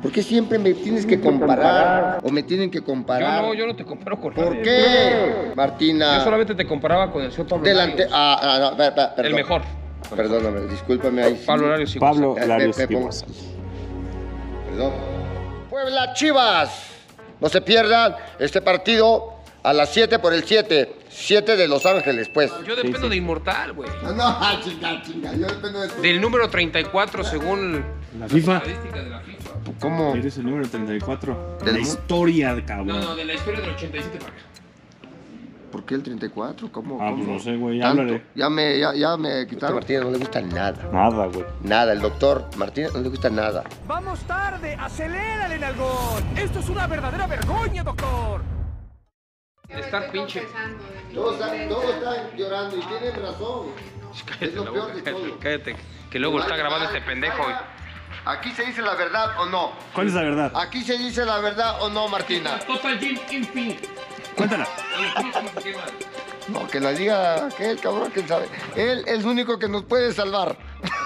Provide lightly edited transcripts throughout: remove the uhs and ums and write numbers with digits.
¿Por qué siempre me tienes que comparar? ¿O me tienen que comparar? Yo no te comparo con ¿Por nadie. qué, Martina? Yo solamente te comparaba con el señor Pablo Delante... Larios. no, perdón. El mejor. Perdóname, discúlpame ahí. Pablo Larios y Pablo WhatsApp. Larios y Pepe, WhatsApp. Perdón. Puebla Chivas. No se pierdan este partido a las 7 por el 7. 7 de Los Ángeles, pues. Yo dependo de Inmortal, güey. No, chinga. Yo dependo de... Del número 34 según La FIFA. estadísticas de la FIFA. ¿Cómo? Eres el número 34. Del La mu- historia, cabrón. No, de la historia del 87 para acá. ¿Por qué el 34? ¿Cómo? Pues ¿Cómo? no sé, güey, ¿Tanto? háblale. Ya me quitaron. Martínez no le gusta nada. Nada, güey. Nada, el doctor Martínez no le gusta nada. ¡Vamos tarde! ¡Acelérale, Nalgón! ¡Esto es una verdadera vergüenza, doctor! Estar pinche. Todos están llorando y tienen razón. Cállate Es lo la peor boca, de todo. cállate. Que luego está grabando este pendejo. Aquí se dice la verdad o no. ¿Cuál es la verdad? Aquí se dice la verdad o no, Martina. Total Jim Imping. Cuéntala. No, que la diga aquel cabrón, quién sabe. Él es el único que nos puede salvar.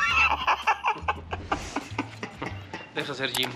Deja ser Jim.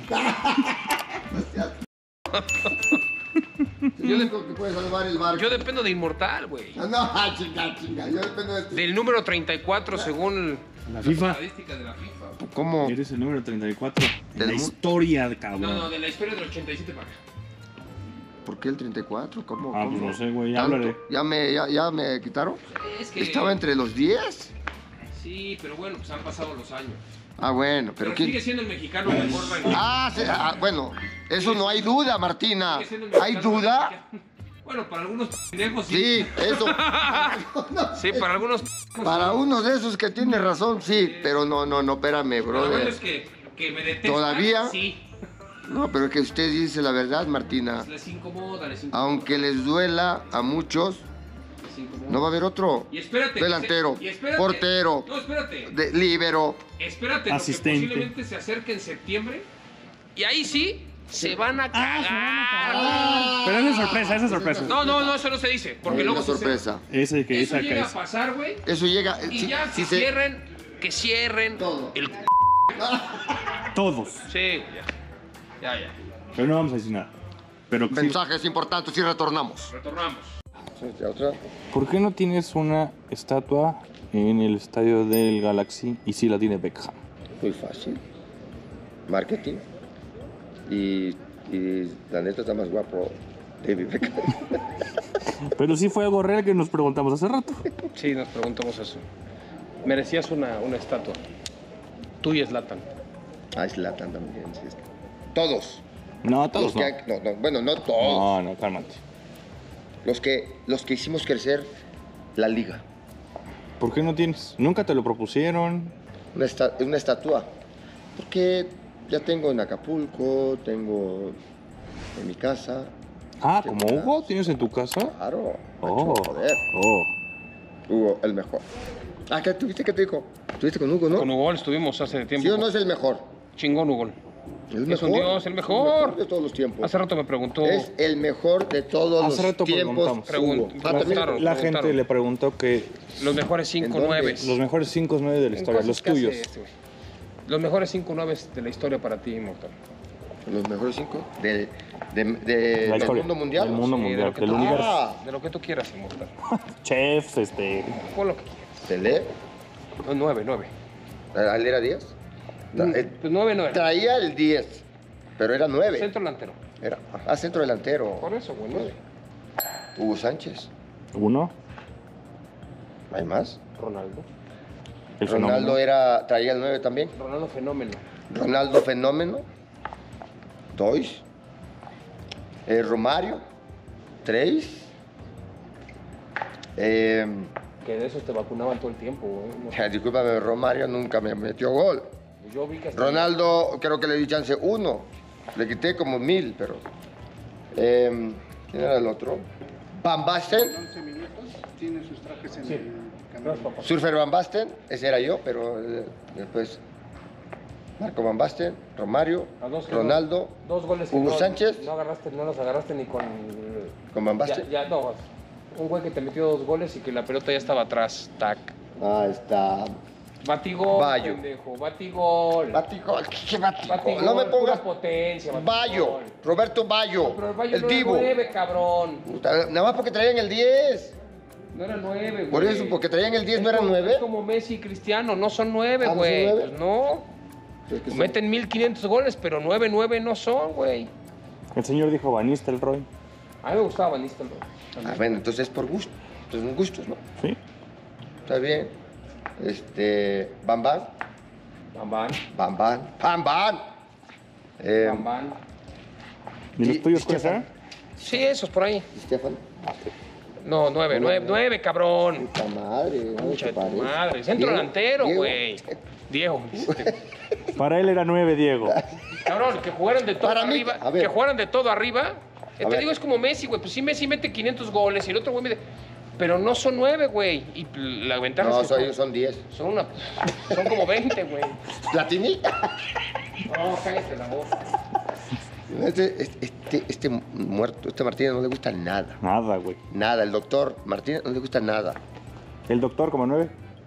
El único que puede salvar el barco. Yo dependo de Inmortal, güey. No, chinga. Yo dependo de... Del número 34 según La FIFA. estadísticas de la FIFA. ¿Cómo? Eres el número 34. Del La mu- historia, cabrón. No, de la historia del 87 para acá. ¿Por qué el 34? ¿Cómo? Pues ¿Cómo? no sé, güey, ¿Tanto? háblale. ¿Ya me quitaron? Es que... ¿Estaba entre los 10? Sí, pero bueno, pues han pasado los años. Ah, bueno, pero Pero ¿quién? sigue siendo el mexicano mejor rankeado. Bueno, eso no hay duda, Martina. Sigue siendo el ¿Hay mexicano duda? mexicano. Bueno, para algunos pendejos sí. Sí, eso. Sí, para algunos Para uno de esos que tiene razón, sí, pero no, espérame, Pero bueno, es brother. que me detestan. ¿Todavía? Sí. No, pero es que usted dice la verdad, Martina. Les incomoda, les incomoda. Aunque les duela a muchos, Les incomoda. no va a haber otro. Y espérate. Delantero, y espérate. portero, No, espérate. líbero. Espérate, Asistente. porque posiblemente se acerque en septiembre. Y ahí sí se van a cagar. Pero esa es sorpresa, esa es sorpresa. No, eso no se dice. Porque Hay luego una sí sorpresa. Ese que Eso esa que llega a es. pasar, güey. Eso llega. Y ya que cierren Todo. el Todos. Sí, ya. Pero no vamos a decir nada. Pero sí. Mensajes importantes y retornamos. Retornamos. ¿Otra? ¿Por qué no tienes una estatua en el estadio del Galaxy y sí la tiene Beckham? Muy fácil. Marketing. Y la neta está más guapo David Beckham. Pero sí fue algo real que nos preguntamos hace rato. Sí, nos preguntamos eso. Merecías una estatua. Tú y Zlatan. Ah, Zlatan también, sí. Todos. No, todos Los no. que bueno, no todos. No, cálmate. Los que hicimos crecer la liga. ¿Por qué no tienes? ¿Nunca te lo propusieron? Una estatua. Porque ya tengo en Acapulco, tengo en mi casa. Ah, ¿como Hugo? ¿Tienes en tu casa? Claro. Oh, macho, joder. oh. Hugo, el mejor. Ah, ¿qué tuviste que te dijo? Estuviste con Hugo, ¿no? Con Hugo estuvimos hace tiempo. ¿Sí o no es el mejor? Chingón Hugo. El Es un dios, el mejor. de todos los tiempos. Hace rato me preguntó. Es el mejor de todos Hace los rato tiempos. preguntamos. Hugo. Ah, preguntaron, La preguntaron. gente le preguntó que Los mejores ¿En 5 dónde? 9. los mejores 5 9 de la historia, los tuyos. Los mejores 5 9 de la historia para ti, Inmortal. Los mejores 5 del La historia. mundo mundial. Del mundo Sí, mundial, lo que del tú universo. quieras, de lo que tú quieras, Inmortal. Chefs, Pon lo que quieras. Pelé. 9. ¿Él era 10? Pues 9. Traía el 10, pero era 9. Centro delantero. Era centro delantero. Por eso, güey, 9. Hugo Sánchez. Uno, ¿Hay más? Ronaldo. el Ronaldo fenómeno. traía el 9 también. Ronaldo fenómeno. Ronaldo Fenómeno. 2. Romario. 3. Que de esos te vacunaban todo el tiempo, güey. Discúlpame, Romario nunca me metió gol. Yo vi que hasta... Ronaldo, creo que le di chance 1. Le quité como 1000, pero. ¿Quién era el otro? Van Basten. 11 minutos, tiene sus trajes en Sí. el Gracias, camino. papá. Surfer Van Basten, ese era yo, pero después. Marco Van Basten, Romario, A dos que Ronaldo, Dos goles que Hugo no, Sánchez. No los agarraste ni con... con Van Basten. No. Un güey que te metió 2 goles y que la pelota ya estaba atrás. Tac. Ah, está. Batigol, Bayo. pendejo. Batigol. Batigol, ¿qué Batigol? Batigol, No me pongas. pura potencia, Batigol. Bayo, Roberto Bayo, Pero el Bayo el no Divo. era 9, cabrón. Puta, nada más porque traían el 10. No era 9, güey. Por eso, porque traían el 10, Es ¿no eran como- 9? Es como Messi y Cristiano, no son 9, ¿Ah, no son güey. 9? Pues no. Es que son- Meten 1500 goles, pero 9 no son, güey. El señor dijo Van Nistelrooy. A mí me gustaba Van Nistelrooy. Ah, bueno, entonces es por gusto. Entonces son gustos, ¿no? Sí. Está bien. Bam Bam. Bambán, Bam Bam. Bam Bam. Bambán. ¿Y los Y tuyos cuáles Stefan. eran? Sí, esos por ahí. Estefan. No, 9, cabrón. Puta madre. ¿no? Mucha ¿Te de tu parece? madre. Centro Diego, delantero, Diego. güey. Diego. Para él era 9, Diego. Cabrón, que jugaran de todo Para mí, arriba. a ver. Que jugaran de todo arriba. Te ver. digo, es como Messi, güey. Pues sí, Messi mete 500 goles y el otro güey mete. Pero no son 9, güey. Y la ventaja No, es que son 10. son como 20, güey. Platini. No, cállate la boca. Este muerto, este Martínez no le gusta nada. Nada, güey. Nada. El doctor Martínez no le gusta nada. El doctor como 9.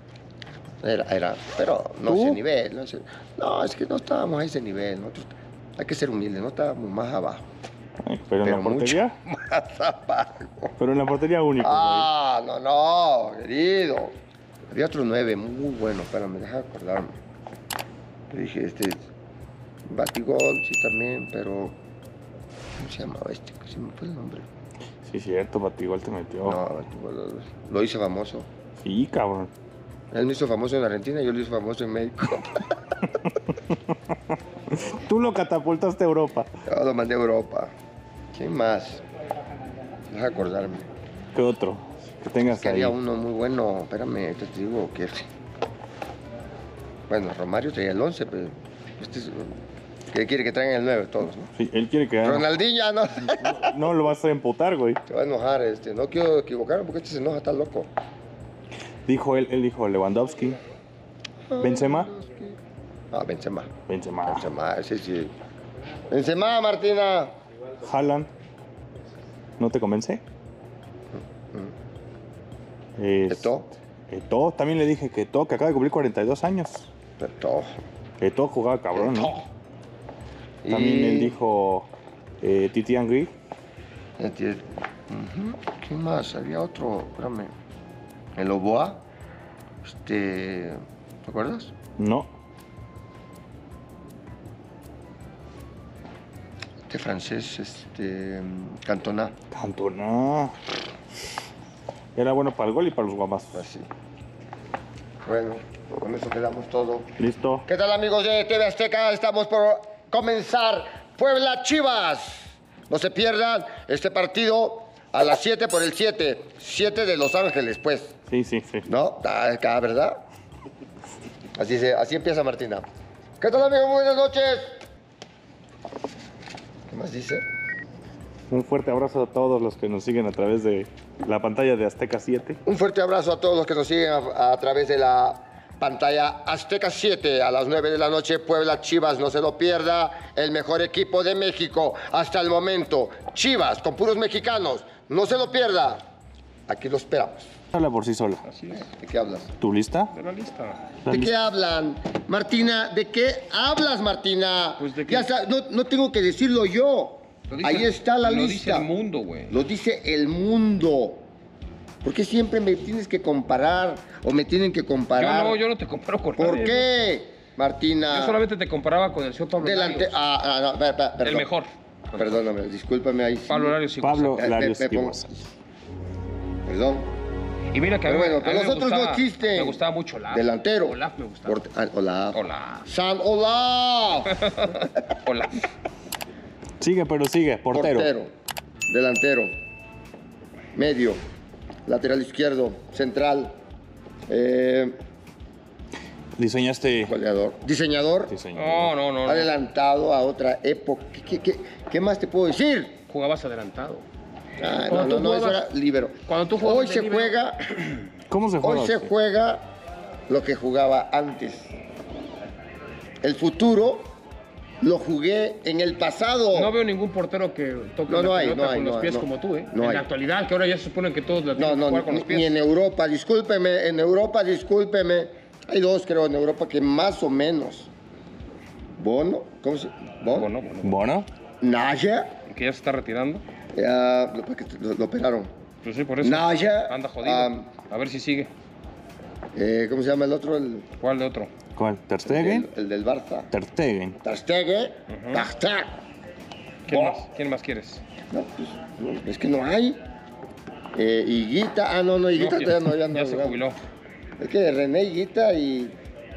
Pero no ¿Tú? ese nivel. No, es que no estábamos a ese nivel. Nosotros, hay que ser humildes, no estábamos más abajo. Pero en la portería. mucho más abajo. Pero en la portería único, güey. Ah, no, querido. Había otro 9 muy bueno, espérame, deja de acordarme. Le dije, Batigol, sí también, pero... ¿Cómo se llamaba este? ¿Se me fue el nombre? Sí, cierto, Batigol te metió. No, Batigol, lo hice famoso. Sí, cabrón. Él me hizo famoso en Argentina y yo lo hice famoso en México. Tú lo catapultaste a Europa. Yo lo mandé a Europa. ¿Quién más? Deja de acordarme. ¿Qué otro? Que tengas Que ahí. había uno muy bueno, espérame, te digo que... Bueno, Romario traía el 11, pero... que quiere que traigan el 9 todos, ¿no? Sí, él quiere que... Ronaldinho, no. No lo vas a emputar, güey. Te va a enojar, no quiero equivocarme porque se enoja, está loco. Dijo él dijo Lewandowski. Benzema. Ah, Benzema. Benzema. Benzema, ese sí. Benzema, Martina. Haaland. ¿No te convence? Eto'o. Eto'o. También le dije que Eto'o, que acaba de cumplir 42 años. Eto'o. Eto'o jugaba cabrón, ¿no? Eto'o. También él dijo Titi Angri. ¿Quién más? Había otro, espérame. El Oboa. ¿Te acuerdas? No. Este francés, Cantona. Cantona. Era bueno para el gol y para los guamazos. Así. Bueno, con eso quedamos todo. Listo. ¿Qué tal, amigos de TV Azteca? Estamos por comenzar Puebla Chivas. No se pierdan este partido a las 7 por el 7. 7 de Los Ángeles, pues. Sí, sí, sí. ¿No? Acá, ¿verdad? Así empieza Martina. ¿Qué tal, amigos? Muy buenas noches. ¿Qué más dice? Un fuerte abrazo a todos los que nos siguen a través de la pantalla de Azteca 7. Un fuerte abrazo a todos los que nos siguen a través de la pantalla Azteca 7 a las 9 de la noche. Puebla Chivas, no se lo pierda. El mejor equipo de México hasta el momento. Chivas, con puros mexicanos. No se lo pierda. Aquí lo esperamos. Habla por sí sola. Así es, ¿De qué hablas? ¿Tu lista? de la lista. ¿De qué hablan? Martina, ¿de qué hablas, Martina? Pues, ¿de qué? Ya está, no tengo que decirlo yo. Lo dice- Ahí está la lo lista. dice el mundo, güey. Lo dice el mundo. ¿Por qué siempre me tienes que comparar o me tienen que comparar? Yo no te comparo con ¿Por nadie. qué, Martina? Yo solamente te comparaba con el señor Pablo Delante. Larios. No, perdón. El mejor. Perdóname, discúlpame ahí. sí. Pablo Larios sí. Pablo Me Larios pongo- Esquivosa. Perdón. Y mira que a Pero mí- bueno, a mí pero me los otros gustaba- no existen. Me gustaba mucho Olaf. Delantero. Olaf me gustaba. Olaf. Olaf. San Olaf. Olaf. Sigue, pero sigue. Portero. Delantero. Medio. Lateral izquierdo. Central. Diseñaste. Goleador. Diseñador. No. Adelantado a otra época. ¿Qué más te puedo decir? Jugabas adelantado. Ah, Cuando tú no, eso jugabas- era líbero. cuando tú jugabas Hoy de se líbero- juega, ¿Cómo se juega? hoy se usted? juega lo que jugaba antes. El futuro lo jugué en el pasado. No veo ningún portero que toque No, la no hay, pelota no hay, con los no, pies no. como tú, ¿eh? No en hay. la actualidad, que ahora ya se supone que todos la No, tienen que no, jugar con los pies. ni en Europa, discúlpeme, en Europa, discúlpeme. Hay dos, creo, en Europa que más o menos. Bono, ¿cómo se llama? Bono. Bono. Naya, Que ya se está retirando. porque lo operaron. Pues sí, por eso. Naya, Anda jodido. A ver si sigue. ¿cómo se llama el otro? ¿Cuál de otro? ¿Cuál? ¿Ter Stegen? El del Barça. Ter Stegen. Ter Stegen, Bachtar. ¿Quién más quieres? No, pues, no, es que no hay. Higuita, no, Higuita No, todavía no. ya se jubiló. Es que René Higuita y...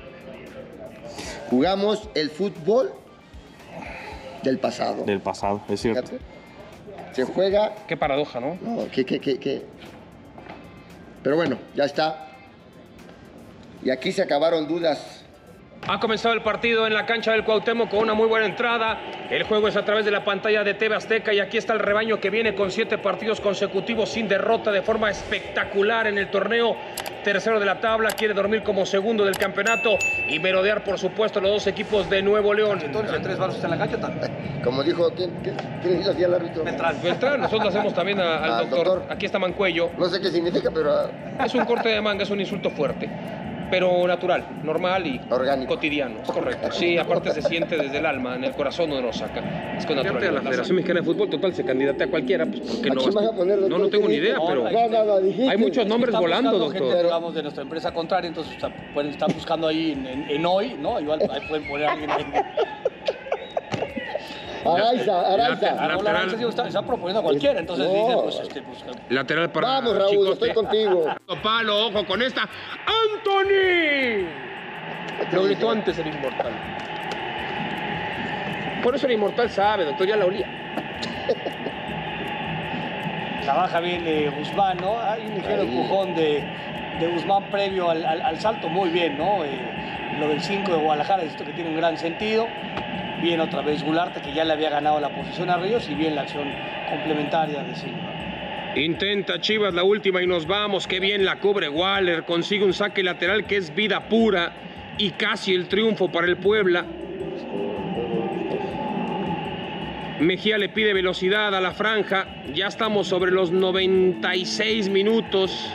Jugamos el fútbol del pasado. Del pasado, es cierto. Fíjate. Se juega... Qué paradoja, ¿no? No, ¿qué? Pero bueno, ya está. Y aquí se acabaron dudas. Ha comenzado el partido en la cancha del Cuauhtémoc con una muy buena entrada. El juego es a través de la pantalla de TV Azteca y aquí está el rebaño que viene con 7 partidos consecutivos sin derrota de forma espectacular en el torneo. Tercero de la tabla, quiere dormir como segundo del campeonato y merodear, por supuesto, los dos equipos de Nuevo León. Entonces, 3 varos está en la cancha también. Como dijo, ¿quién dijo así al árbitro? Beltrán, nosotros hacemos también al doctor. Aquí está Mancuello. No sé qué significa, pero... Es un corte de manga, es un insulto fuerte, pero natural, normal y Orgánico. cotidiano. Es correcto. Sí, aparte se siente desde el alma, en el corazón donde lo saca. Es con naturalidad. La Federación Mexicana de Fútbol, total, se candidatea a cualquiera, pues ¿por qué ¿A no? quién van a poner, doctor? No tengo ni idea, No, pero No, dijiste. hay muchos nombres Están volando, buscando gente, doctor. digamos, de nuestra empresa contraria, entonces pueden estar buscando ahí en hoy, ¿no? Igual ahí pueden poner a alguien ahí. Araiza. No, la Araiza, digo, está proponiendo a cualquiera, entonces No. dicen, pues, Lateral para Vamos, Raúl, Chicote. estoy contigo. Palo, ojo con esta. ¡Anthony! Lo gritó antes el inmortal. Por eso el inmortal sabe, doctor, ya la olía. trabaja bien Guzmán, ¿no? Hay un ligero empujón de Guzmán previo al salto, muy bien, ¿no? Lo del 5 de Guadalajara, esto que tiene un gran sentido. Bien otra vez Gularte, que ya le había ganado la posición a Ríos, y bien la acción complementaria de Silva. Intenta Chivas la última y nos vamos. Qué bien la cubre Waller. Consigue un saque lateral que es vida pura y casi el triunfo para el Puebla. Mejía le pide velocidad a la franja. Ya estamos sobre los 96 minutos.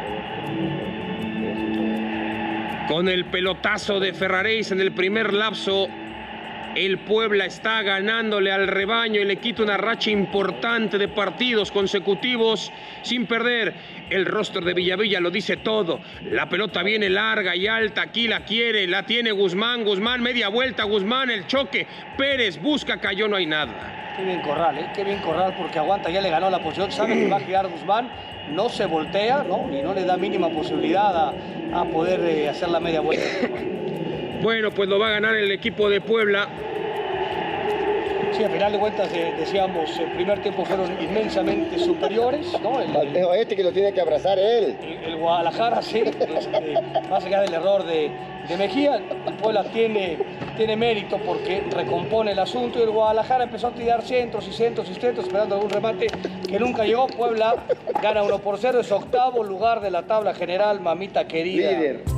Con el pelotazo de Ferraréis en el primer lapso, el Puebla está ganándole al rebaño y le quita una racha importante de partidos consecutivos sin perder. El roster de Villavilla lo dice todo. La pelota viene larga y alta, aquí la quiere, la tiene Guzmán, media vuelta, Guzmán, el choque, Pérez busca, cayó, no hay nada. Qué bien Corral, qué bien Corral, porque aguanta, ya le ganó la posición, sabe que va a girar Guzmán, no se voltea, ¿no? Y no le da mínima posibilidad a poder hacer la media vuelta. Bueno, pues lo va a ganar el equipo de Puebla. Sí, al final de cuentas, decíamos, el primer tiempo fueron inmensamente superiores, ¿no? Este que lo tiene que abrazar él. El Guadalajara, sí, más allá del error de Mejía, el Puebla tiene mérito porque recompone el asunto, y el Guadalajara empezó a tirar centros, esperando algún remate que nunca llegó. Puebla gana 1-0, es octavo lugar de la tabla general, mamita querida. Líder.